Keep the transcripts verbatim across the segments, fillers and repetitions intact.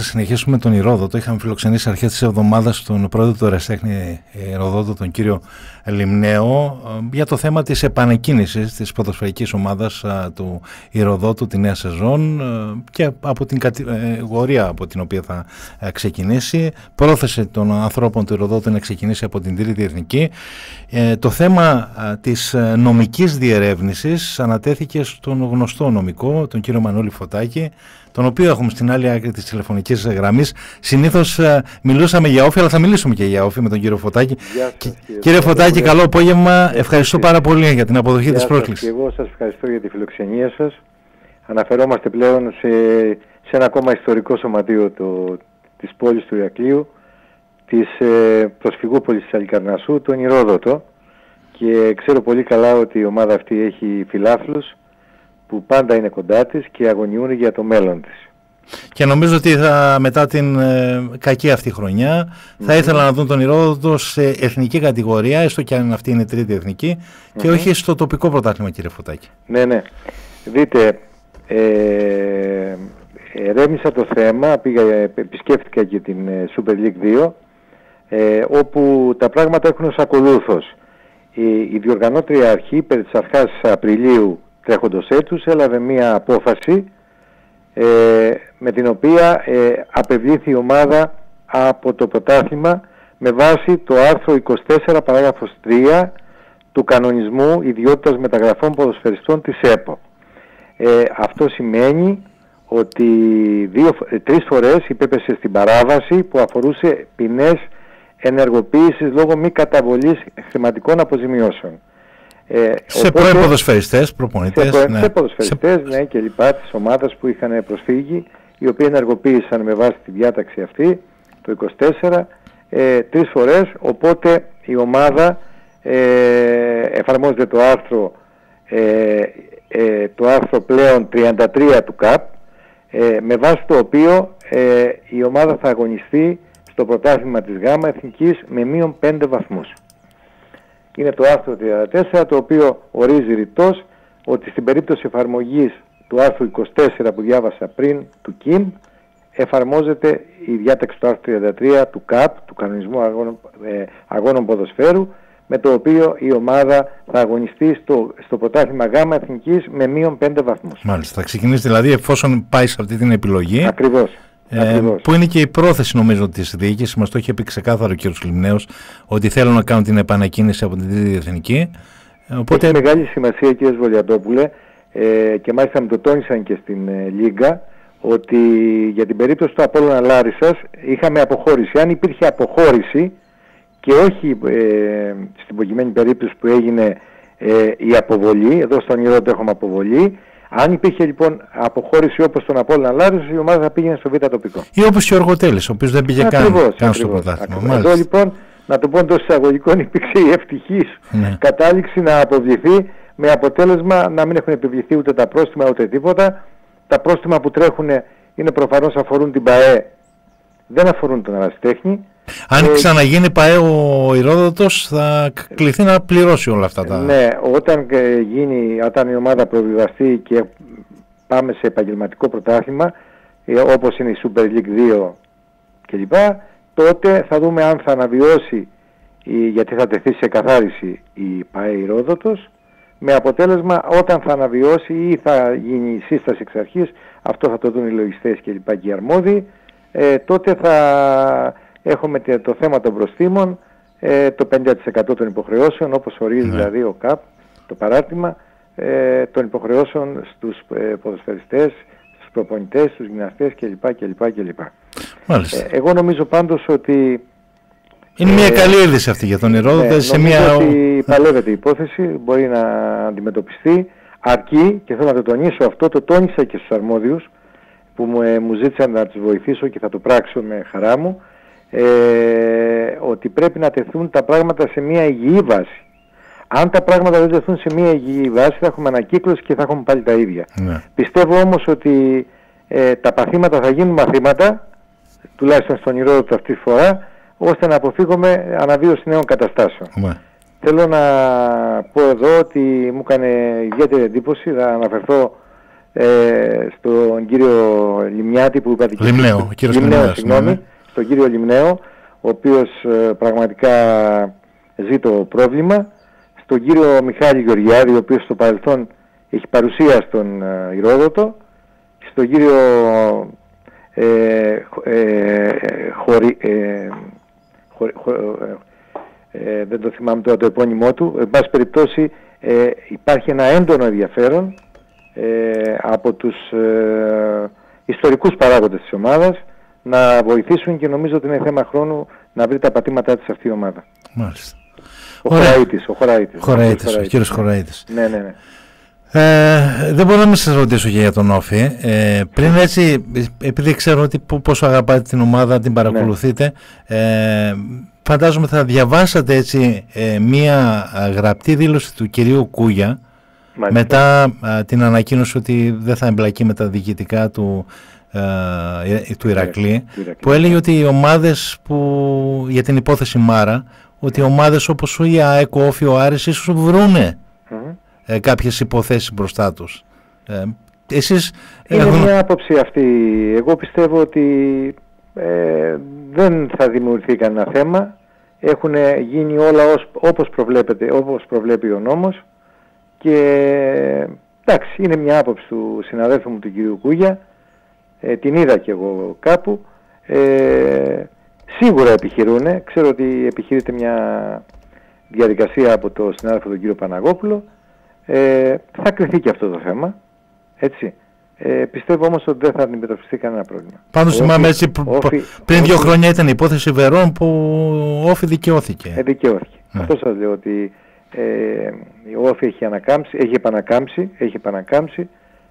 συνεχίσουμε τον Ηρόδοτο. Είχαμε φιλοξενήσει αρχές της εβδομάδας τον πρόεδρο του Ερασιτέχνη Ηροδότου, τον κύριο Λιμνέο, για το θέμα της επανεκκίνησης της ποδοσφαιρικής ομάδας του Ηροδότου τη νέα σεζόν και από την κατηγορία από την οποία θα ξεκινήσει. Πρόθεσε των ανθρώπων του Ηροδότου να ξεκινήσει από την Τρίτη Εθνική. Το θέμα της νομικής διερεύνησης ανατέθηκε στον γνωστό νομικό, τον κύριο Μανώλη Φωτάκη, τον οποίο έχουμε στην άλλη άκρη της τηλεφωνικής γραμμής. Συνήθως uh, μιλούσαμε για όφη, αλλά θα μιλήσουμε και για όφη με τον κύριο Φωτάκη. Σας, κύριε, κύριε Φωτάκη, καλό απόγευμα. Ευχαριστώ πάρα πολύ για την αποδοχή της πρόσκλησης. Και εγώ σας ευχαριστώ για τη φιλοξενία σας. Αναφερόμαστε πλέον σε, σε ένα ακόμα ιστορικό σωματείο το, της πόλης του Ηρακλείου, της ε, προσφυγούπολης της Αλικαρνασσού, τον Ηρόδοτο. Και ξέρω πολύ καλά ότι η ομάδα αυτή έχει φιλάθλους που πάντα είναι κοντά της και αγωνιούν για το μέλλον της. Και νομίζω ότι θα, μετά την ε, κακή αυτή χρονιά mm-hmm. θα ήθελα να δουν τον Ηρόδοτο σε εθνική κατηγορία, έστω και αν αυτή είναι η τρίτη εθνική, mm-hmm. και όχι στο τοπικό πρωτάθλημα, κύριε Φωτάκη. Ναι, ναι. Δείτε, ε, ερέμισα το θέμα, πήγα, επισκέφτηκα και την Super League δύο, ε, όπου τα πράγματα έχουν ως ακολούθως. Η, η διοργανώτρια αρχή, περί της αρχάς Απριλίου τρέχοντος έτους, έλαβε μία απόφαση ε, με την οποία ε, απευλήθη η ομάδα από το πρωτάθλημα με βάση το άρθρο είκοσι τέσσερα παράγραφος τρία του κανονισμού ιδιότητας μεταγραφών ποδοσφαιριστών της ΕΠΟ. Ε, αυτό σημαίνει ότι δύο, τρεις φορές υπέπεσε στην παράβαση που αφορούσε ποινές ενεργοποίησης λόγω μη καταβολής χρηματικών αποζημιώσεων. Ε, σε πρώην ποδοσφαιριστές, προπονητές, σε, ναι. σε ποδοσφαιριστές, ναι, και λοιπά, της ομάδας που είχαν προσφύγει, οι οποίοι ενεργοποίησαν με βάση τη διάταξη αυτή, το είκοσι τέσσερα, ε, τρεις φορές, οπότε η ομάδα ε, εφαρμόζεται το άρθρο, ε, ε, το άρθρο πλέον τριάντα τρία του ΚΑΠ, ε, με βάση το οποίο ε, η ομάδα θα αγωνιστεί στο πρωτάθλημα της ΓΑΜΑ Εθνικής με μείον πέντε βαθμούς. Είναι το άρθρο τριάντα τέσσερα, το οποίο ορίζει ρητός ότι στην περίπτωση εφαρμογής του άρθρου είκοσι τέσσερα που διάβασα πριν του ΚΙΜ, εφαρμόζεται η διάταξη του άρθρου τριάντα τρία του ΚΑΠ, του Κανονισμού Αγώνων, ε, Αγώνων Ποδοσφαίρου, με το οποίο η ομάδα θα αγωνιστεί στο, στο πρωτάθλημα ΓΑΜΑ Εθνικής με μείον πέντε βαθμούς. Μάλιστα, θα ξεκινήσει δηλαδή εφόσον πάει σε αυτή την επιλογή. Ακριβώς. Ε, που είναι και η πρόθεση νομίζω της διοίκησης, μας το είχε πει ξεκάθαρο ο κ. Λιμνέος, ότι θέλουν να κάνουν την επανακίνηση από την Τρίτη Εθνική. Οπότε... Έχει μεγάλη σημασία, κ. Βολιατόπουλε, ε, και μάλιστα με το τόνισαν και στην ε, Λίγκα, ότι για την περίπτωση του Απόλλωνα Λάρισσας είχαμε αποχώρηση. Αν υπήρχε αποχώρηση και όχι ε, στην προκειμένη περίπτωση που έγινε ε, η αποβολή, εδώ στον Ηρόδοτο έχουμε αποβολή. Αν υπήρχε λοιπόν αποχώρηση όπως τον Απόλλωνα Λάρισσας, η ομάδα θα πήγαινε στο Β' τοπικό. Ή όπως και ο Αργοτέλης, ο οποίος δεν πήγε καν, καν στο πρωτάθλημα. Εδώ λοιπόν, να το πω εντός εισαγωγικών, υπήρξε η ευτυχής ναι. κατάληξη να αποβληθεί, με αποτέλεσμα να μην έχουν επιβληθεί ούτε τα πρόστιμα ούτε τίποτα. Τα πρόστιμα που τρέχουν είναι προφανώς αφορούν την ΠΑΕ, δεν αφορούν τον Ερασιτέχνη. Αν ε, ξαναγίνει ΠΑΕ ο Ηρόδοτος, θα κληθεί να πληρώσει όλα αυτά τα... Ναι, όταν, ε, γίνει, όταν η ομάδα προβιβαστεί και πάμε σε επαγγελματικό πρωτάθλημα, ε, όπως είναι η Super League δύο κλπ, τότε θα δούμε αν θα αναβιώσει, η, γιατί θα τεθεί σε καθάριση η ΠΑΕ Ηρόδοτος, με αποτέλεσμα όταν θα αναβιώσει ή θα γίνει η σύσταση εξ αρχής, αυτό θα το δουν οι λογιστές κλπ και οι αρμόδιοι, ε, τότε θα... Έχουμε το θέμα των προστίμων, ε, το πενήντα τοις εκατό των υποχρεώσεων, όπως ορίζει ναι. δηλαδή ο ΚΑΠ, το παράρτημα, ε, των υποχρεώσεων στους ε, ποδοσφαιριστές, στους προπονητές, στους γυμναστές κλπ. κλπ, κλπ. Μάλιστα. Ε, εγώ νομίζω πάντως ότι... Είναι ε, μια καλή είδηση αυτή για τον Ηρόδοτο. Ναι, σε νομίζω μια... ότι παλεύεται η υπόθεση, μπορεί να αντιμετωπιστεί, αρκεί, και θέλω να το τονίσω αυτό, το τόνισα και στους αρμόδιους, που μου, ε, μου ζήτησαν να τους βοηθήσω και θα το πράξω με χαρά μου, Ε, ότι πρέπει να τεθούν τα πράγματα σε μια υγιή βάση. Αν τα πράγματα δεν τεθούν σε μια υγιή βάση, θα έχουμε ανακύκλωση και θα έχουμε πάλι τα ίδια. Ναι. Πιστεύω όμως ότι ε, τα παθήματα θα γίνουν μαθήματα, τουλάχιστον στον Ηρόδοτο αυτή τη φορά, ώστε να αποφύγουμε αναβίωση νέων καταστάσεων. Ναι. Θέλω να πω εδώ ότι μου έκανε ιδιαίτερη εντύπωση, θα αναφερθώ ε, στον κύριο Λιμνιάτη που είπατε και Λιμνέο, στο, Λιμνέο, συγγνώμη, ναι. στον κύριο Λιμνέο, ο οποίος ε, πραγματικά ζει το πρόβλημα, στον κύριο Μιχάλη Γεωργιάδη, ο οποίος στο παρελθόν έχει παρουσία στον ε, Ηρόδοτο, στον κύριο ε, ε, χωρι, ε, χωρι, χω, ε, ε, δεν το θυμάμαι τώρα το επώνυμό του. Εν πάση περιπτώσει ε, υπάρχει ένα έντονο ενδιαφέρον ε, από τους ε, ιστορικούς παράγοντες της ομάδας να βοηθήσουν, και νομίζω ότι είναι θέμα χρόνου να βρει τα πατήματά της αυτή η ομάδα. Μάλιστα. Ο Χωραΐτης, ο Χωραΐτης. Χωραΐτης, ο κύριος Χωραΐτης. Ναι, ναι, ναι. Ε, δεν μπορώ να μην σας ρωτήσω και για τον Όφη. Ε, πριν έτσι, επειδή ξέρω ότι πόσο αγαπάτε την ομάδα, την παρακολουθείτε, ναι. ε, φαντάζομαι θα διαβάσατε έτσι ε, μία γραπτή δήλωση του κυρίου Κούγια, μάλιστα, μετά α, την ανακοίνωση ότι δεν θα εμπλακεί με τα διοικητικά του, α, του Ηρακλή, που έλεγε ότι οι ομάδες που, για την υπόθεση Μάρα, ότι οι ομάδες όπως ο ΑΕΚ, ο Όφη, ο Άρης ίσως βρούνε mm-hmm. ε, κάποιες υποθέσεις μπροστά τους. Ε, εσείς, είναι έχουν... μια άποψη αυτή. Εγώ πιστεύω ότι ε, δεν θα δημιουργηθεί κανένα θέμα. Έχουν γίνει όλα ως, όπως προβλέπεται, όπως προβλέπει ο νόμος, και εντάξει, είναι μια άποψη του συναδέλφου μου του κ. Κούγια, ε, την είδα και εγώ κάπου. Ε, σίγουρα επιχειρούν, ξέρω ότι επιχειρείται μια διαδικασία από το συνάδελφο τον κύριο Παναγόπουλο, ε, θα κρυθεί και αυτό το θέμα, έτσι. Ε, πιστεύω όμως ότι δεν θα αντιμετωπιστεί κανένα πρόβλημα. Πάντως θυμάμαι έτσι όφι, πριν όφι, δύο χρόνια ήταν η υπόθεση Βερών που ο Όφη δικαιώθηκε. Ε, δικαιώθηκε. Ναι. Αυτό σας λέω, ότι ε, ο Όφη έχει ανακάμψει, έχει επανακάμψει, έχει επανακάμψει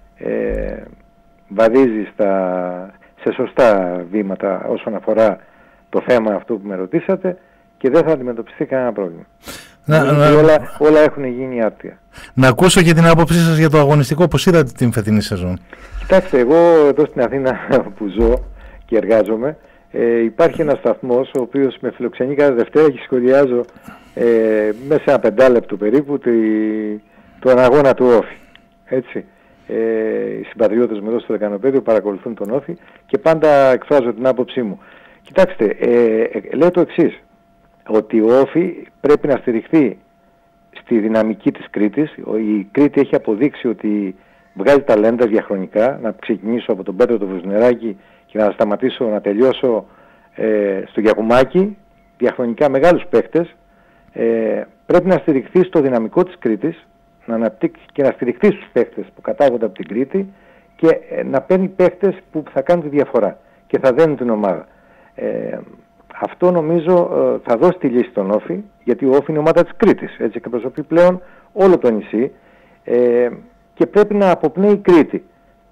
ε, βαδίζει στα, σε σωστά βήματα όσον αφορά το θέμα αυτό που με ρωτήσατε, και δεν θα αντιμετωπιστεί κανένα πρόβλημα. Να, να, όλα, όλα έχουν γίνει άρτια. Να ακούσω και την άποψή σας για το αγωνιστικό, πώς είδατε την φετινή σεζόν. Κοιτάξτε, εγώ εδώ στην Αθήνα που ζω και εργάζομαι, ε, υπάρχει ένας σταθμός ο οποίος με φιλοξενεί κάθε Δευτέρα και σχολιάζω ε, μέσα σε ένα πεντάλεπτο περίπου τη, τον αγώνα του Όφη. Έτσι. Ε, οι συμπατριώτες μου εδώ στο Δεκανοπέδιο παρακολουθούν τον Όφη και πάντα εκφράζω την άποψή μου. Κοιτάξτε, ε, ε, λέω το εξής, ότι ο Όφη πρέπει να στηριχθεί στη δυναμική της Κρήτης. Η Κρήτη έχει αποδείξει ότι βγάζει ταλέντα διαχρονικά. Να ξεκινήσω από τον Πέτρο το Βουζνεράκη και να σταματήσω, να τελειώσω ε, στο Γιακουμάκη. Διαχρονικά μεγάλους παίχτες. Ε, πρέπει να στηριχθεί στο δυναμικό της Κρήτης, να αναπτύξει και να στηριχθεί στους παίχτες που κατάγονται από την Κρήτη, και ε, να παίρνει παίχτες που θα κάνουν τη διαφορά και θα δένουν την ομάδα. Ε, Αυτό νομίζω ε, θα δώσει τη λύση στον Όφη, γιατί ο Όφη είναι ομάδα της Κρήτης, έτσι, και προσωπεί πλέον όλο το νησί, ε, και πρέπει να αποπνέει η Κρήτη.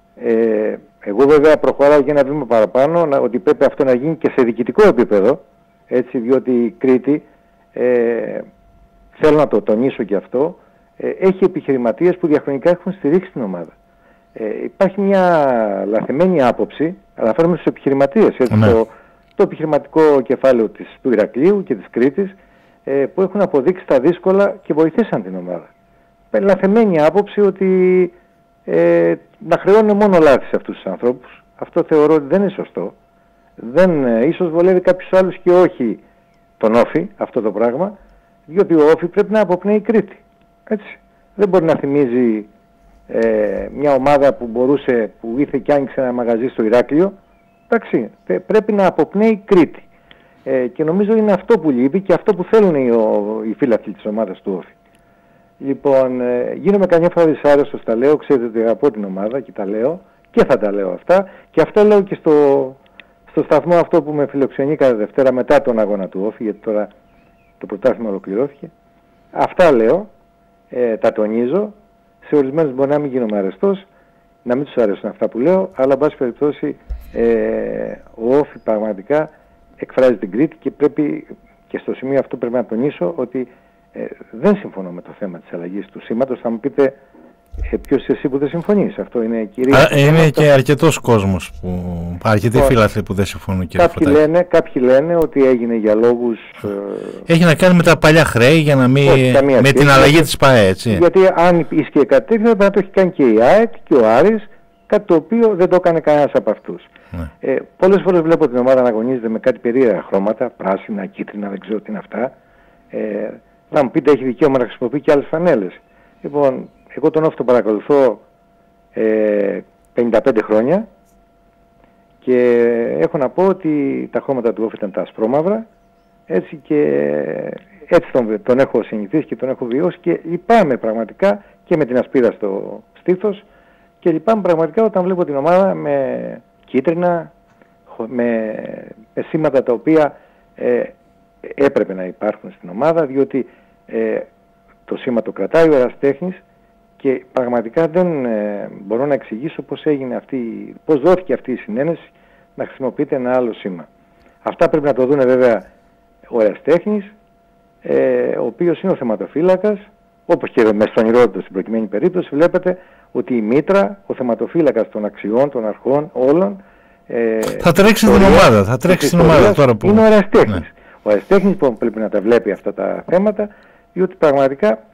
Ε, εγώ βέβαια προχωράω και ένα βήμα παραπάνω, να, ότι πρέπει αυτό να γίνει και σε διοικητικό επίπεδο, έτσι, διότι η Κρήτη, ε, θέλω να το τονίσω και αυτό, ε, έχει επιχειρηματίες που διαχρονικά έχουν στηρίξει την ομάδα. Ε, υπάρχει μια λαθεμένη άποψη, αναφέρομαι στους επιχειρηματίες, έτσι, ναι. το, το επιχειρηματικό κεφάλαιο της, του Ηρακλείου και της Κρήτης, ε, που έχουν αποδείξει τα δύσκολα και βοηθήσαν την ομάδα. Λαθεμένη άποψη ότι ε, να χρεώνουν μόνο λάθη σε αυτούς τους ανθρώπους. Αυτό θεωρώ ότι δεν είναι σωστό. Δεν, ε, ίσως βολεύει κάποιους άλλους και όχι τον Όφη αυτό το πράγμα, διότι ο Όφη πρέπει να αποπνέει η Κρήτη. Έτσι. Δεν μπορεί να θυμίζει ε, μια ομάδα που μπορούσε, που ήρθε και άνοιξε ένα μαγαζί στο Ηράκλειο. Εντάξει, πρέπει να αποπνέει η Κρήτη. Ε, και νομίζω είναι αυτό που λείπει και αυτό που θέλουν οι, οι φίλαθλοι της ομάδας του Όφη. Λοιπόν, ε, γίνομαι καμιά φορά δυσάρεστος, τα λέω, ξέρετε ότι αγαπώ την ομάδα και τα λέω και θα τα λέω αυτά, και αυτό λέω και στο, στο σταθμό αυτό που με φιλοξενεί κάθε Δευτέρα μετά τον αγώνα του Όφη, γιατί τώρα το πρωτάθλημα ολοκληρώθηκε. Αυτά λέω, ε, τα τονίζω, σε ορισμένους μπορεί να μην γίνομαι αρεστός, να μην τους αρέσουν αυτά που λέω, αλλά εν πάση περιπτώσει ε, ο Όφη πραγματικά εκφράζει την Κρήτη, και πρέπει, και στο σημείο αυτό πρέπει να τονίσω ότι ε, δεν συμφωνώ με το θέμα της αλλαγής του σήματος. Θα μου πείτε ε, ποιος εσύ που δεν συμφωνείς. Αυτό είναι κυρία. Α, είναι αυτό. Και αρκετός κόσμος, που, αρκετοί oh, φίλαθλοι που δεν συμφωνούν. Κάποιοι λένε, κάποιοι λένε ότι έγινε για λόγους... Ε, έχει να κάνει με τα παλιά χρέη, για να μην, όχι, με την αλλαγή γιατί, της ΠΑΕ, έτσι. Γιατί αν ίσχυε κάτι τέτοιο, θα πρέπει να το έχει κάνει και η ΑΕΚ και ο Άρης κάτι το οποίο δεν το έκανε κανένας από αυτούς. Ναι. Ε, πολλές φορές βλέπω την ομάδα να αγωνίζεται με κάτι περίεργα χρώματα, πράσινα, κίτρινα, δεν ξέρω τι είναι αυτά. Ε, θα μου πείτε, έχει δικαίωμα να χρησιμοποιεί και άλλες φανέλες. Λοιπόν, εγώ τον Όφη τον παρακολουθώ ε, πενήντα πέντε χρόνια και έχω να πω ότι τα χρώματα του Όφη ήταν τα ασπρόμαυρα, έτσι, και έτσι τον, τον έχω συνηθίσει και τον έχω βιώσει και λυπάμαι πραγματικά και με την ασπίδα στο στήθος και λυπάμαι πραγματικά όταν βλέπω την ομάδα με κίτρινα, με, με σήματα τα οποία ε, έπρεπε να υπάρχουν στην ομάδα, διότι ε, το σήμα το κρατάει ο ερασιτέχνης και πραγματικά δεν ε, μπορώ να εξηγήσω πώς έγινε αυτή, πώς δόθηκε αυτή η συνένεση να χρησιμοποιείται ένα άλλο σήμα. Αυτά πρέπει να το δούνε βέβαια ο ερασιτέχνης, ε, ο οποίος είναι ο θεματοφύλακας, όπως και με στον Ηρόδοτο στην προκειμένη περίπτωση βλέπετε ότι η μήτρα, ο θεματοφύλακας των αξιών, των αρχών, όλων, ε, θα τρέξει την ομάδα, θα τρέξει την ομάδα τώρα που... είναι ο ερασιτέχνης. Ναι. Ο ερασιτέχνης που πρέπει να τα βλέπει αυτά τα θέματα, διότι πραγματικά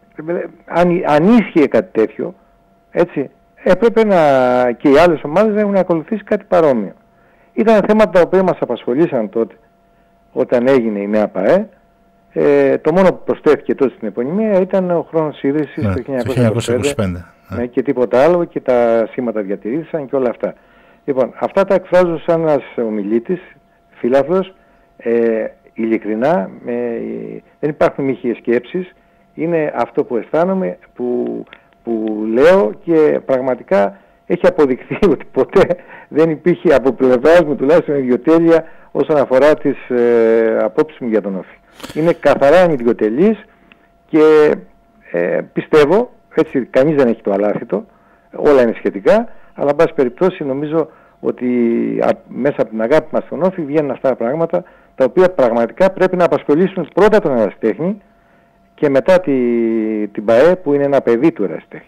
αν, αν ίσχυε κάτι τέτοιο, έτσι, έπρεπε να, και οι άλλες ομάδες να έχουν ακολουθήσει κάτι παρόμοιο. Ήταν θέματα τα οποία μας απασχολήσαν τότε, όταν έγινε η νέα ΠΑΕ. Ε, το μόνο που προσθέθηκε τότε στην επωνυμία ήταν ο χρόνος ίδρυσης, ναι, το χίλια εννιακόσια είκοσι πέντε, ναι, και τίποτα άλλο, και τα σήματα διατηρήθησαν και όλα αυτά. Λοιπόν, αυτά τα εκφράζω σαν ένας ομιλήτης, φίλαθλος, ε, ειλικρινά, με, δεν υπάρχουν μύχιες σκέψεις, είναι αυτό που αισθάνομαι, που, που λέω, και πραγματικά έχει αποδειχθεί ότι ποτέ δεν υπήρχε από πλευράς μου τουλάχιστον ιδιοτέλεια όσον αφορά τις ε, απόψεις μου για τον Όφη. Είναι καθαρά ιδιοτελής και ε, πιστεύω, έτσι, κανείς δεν έχει το αλάθητο, όλα είναι σχετικά, αλλά εν πάση περιπτώσει νομίζω ότι α, μέσα από την αγάπη μας στον Όφη βγαίνουν αυτά τα πράγματα, τα οποία πραγματικά πρέπει να απασχολήσουν πρώτα τον ερασιτέχνη και μετά τη, την ΠΑΕ που είναι ένα παιδί του ερασιτέχνη.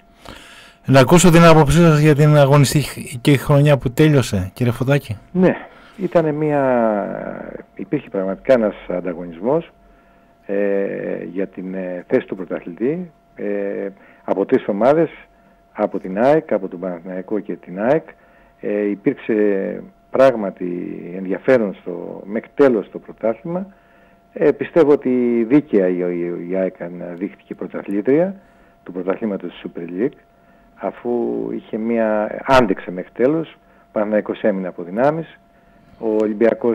Να ακούσω την άποψή σας για την αγωνιστική χρονιά που τέλειωσε, κύριε Φωτάκη. Ναι, ήταν μια... υπήρχε πραγματικά ένας ανταγωνισμός ε, για την ε, θέση του πρωταθλητή ε, από τρεις ομάδες, από την ΑΕΚ, από τον Παναθηναϊκό και την ΑΕΚ. Ε, υπήρξε πράγματι ενδιαφέρον στο, μέχρι τέλος το πρωτάθλημα. Ε, πιστεύω ότι δίκαια η, η, η ΑΕΚ δείχτηκε πρωταθλήτρια του πρωταθλήματος της Super League, αφού είχε μια, άντεξε μέχρι τέλος. Ο Παναθηναϊκός έμεινε από δυνάμεις, ο Ολυμπιακός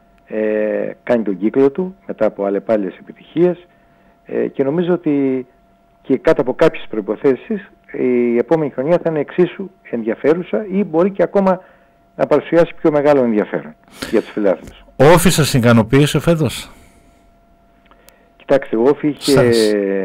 ε, κάνει τον κύκλο του μετά από αλλεπάλληλες επιτυχίες ε, και νομίζω ότι και κάτω από κάποιες προϋποθέσεις η επόμενη χρονιά θα είναι εξίσου ενδιαφέρουσα ή μπορεί και ακόμα να παρουσιάσει πιο μεγάλο ενδιαφέρον για τους φιλάθλους. Ο Όφη σας ικανοποίησε φέτος? Κοιτάξτε, ο Όφη είχε σας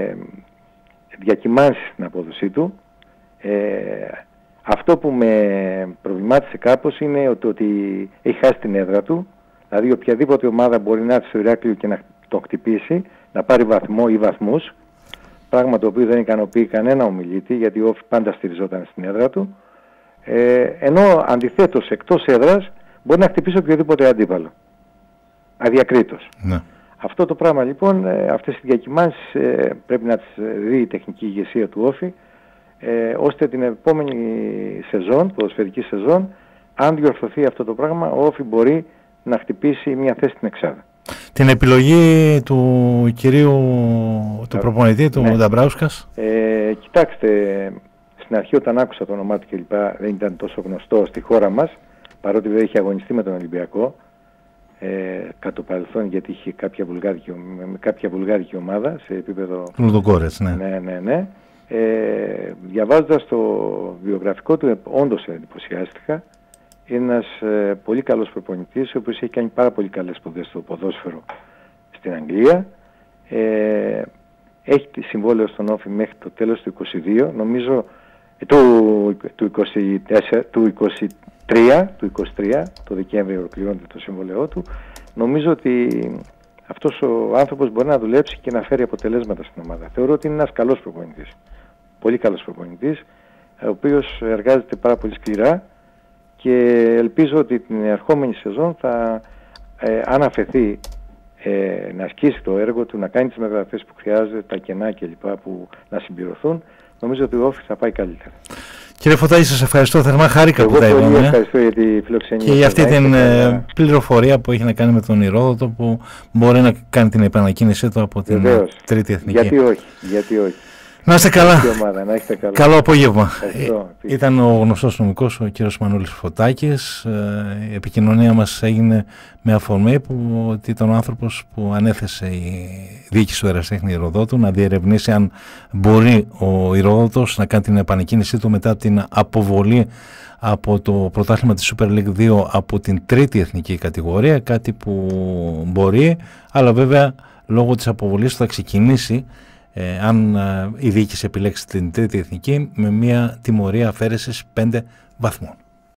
διακυμάνσει την απόδοσή του. Ε, αυτό που με προβλημάτισε κάπως είναι ότι, ότι έχει χάσει την έδρα του. Δηλαδή οποιαδήποτε ομάδα μπορεί να έρθει στο Ηράκλειο και να το χτυπήσει, να πάρει βαθμό ή βαθμούς, πράγμα το οποίο δεν ικανοποιεί κανένα ομιλήτη, γιατί ο Όφη πάντα στηριζόταν στην έδρα του. Ε, ενώ αντιθέτως εκτός έδρας μπορεί να χτυπήσει οποιοδήποτε αντίπαλο, αδιακρίτως. Ναι. Αυτό το πράγμα λοιπόν, ε, αυτές οι διακυμάνσεις ε, πρέπει να τις δει η τεχνική ηγεσία του Όφη, ε, ώστε την επόμενη σεζόν, ποδοσφαιρική σεζόν, αν διορθωθεί αυτό το πράγμα, ο Όφη μπορεί να χτυπήσει μια θέση στην εξάδα. Την επιλογή του κυρίου του προπονητή, του ναι. Νταμπράουσκας. Ε, κοιτάξτε, στην αρχή όταν άκουσα το όνομά του κλπ. Δεν ήταν τόσο γνωστό στη χώρα μας, παρότι δεν είχε αγωνιστεί με τον Ολυμπιακό ε, κατά το παρελθόν, γιατί είχε κάποια βουλγάρικη, με κάποια βουλγάρικη ομάδα σε επίπεδο... Λουδοκόρετς, ναι. Ναι, ναι, ναι. Ε, διαβάζοντας το βιογραφικό του, όντως εντυπωσιάστηκα. Είναι ένας ε, πολύ καλός προπονητής, ο οποίος έχει κάνει πάρα πολύ καλές σπουδές στο ποδόσφαιρο στην Αγγλία. Ε, έχει συμβόλαιο στον Όφη μέχρι το τέλος του είκοσι δύο, νομίζω, ε, του, του, είκοσι τέσσερα, του είκοσι τρία, του είκοσι τρία, το Δεκέμβριο ολοκληρώνεται το συμβόλαιό του. Νομίζω ότι αυτός ο άνθρωπος μπορεί να δουλέψει και να φέρει αποτελέσματα στην ομάδα. Θεωρώ ότι είναι ένας καλός προπονητής, πολύ καλός προπονητής, ο οποίος εργάζεται πάρα πολύ σκληρά και ελπίζω ότι την ερχόμενη σεζόν θα ε, αναφεθεί ε, να ασκήσει το έργο του, να κάνει τις μεταγραφές που χρειάζεται, τα κενά κλπ. Που να συμπληρωθούν. Νομίζω ότι ο Όφης θα πάει καλύτερα. Κύριε Φωτάκη, σας ευχαριστώ θερμά, χάρηκα Εγώ που τα είπαμε. Εγώ ευχαριστώ για τη φιλοξενία. Και για αυτή την ε, πληροφορία που έχει να κάνει με τον Ηρόδοτο, που μπορεί να κάνει την επανακίνησή του από την Βεβαίως. Τρίτη Εθνική. Γιατί όχι, γιατί όχι. Να είστε καλά. Ομάδα, να είστε καλά. Καλό απόγευμα. Ευχαριστώ. Ήταν ο γνωστός νομικός, ο κύριος Μανούλης Φωτάκης. Η επικοινωνία μας έγινε με αφορμή που ότι ήταν ο άνθρωπος που ανέθεσε η διοίκηση του Ερασιτέχνη Ηροδότου να διερευνήσει αν μπορεί ο Ηρόδοτος να κάνει την επανεκκίνησή του μετά την αποβολή από το πρωτάθλημα της Super League δύο από την τρίτη εθνική κατηγορία, κάτι που μπορεί, αλλά βέβαια λόγω της αποβολής θα ξεκινήσει, ε, αν ε, η διοίκηση επιλέξει την τρίτη εθνική, με μια τιμωρία αφαίρεσης πέντε βαθμών.